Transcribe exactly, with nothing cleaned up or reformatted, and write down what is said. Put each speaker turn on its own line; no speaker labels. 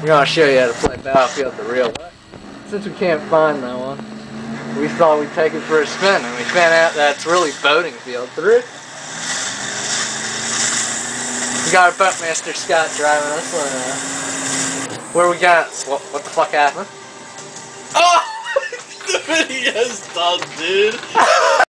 We're gonna show you how to play Battlefield the real way. Since we can't find that one, we thought we'd take it for a spin, and we found out that it's really Boatingfield three. We got our Boatmaster Scott driving us. Uh, where we got? What, what the fuck happened?
Oh! The video's done, dude.